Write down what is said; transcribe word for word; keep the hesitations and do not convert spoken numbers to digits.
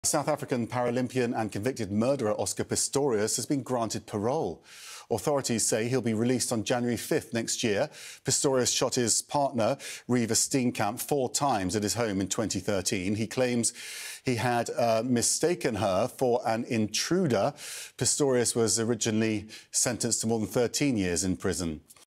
South African Paralympian and convicted murderer Oscar Pistorius has been granted parole. Authorities say he'll be released on January fifth next year. Pistorius shot his partner, Reeva Steenkamp, four times at his home in twenty thirteen. He claims he had uh, mistaken her for an intruder. Pistorius was originally sentenced to more than thirteen years in prison.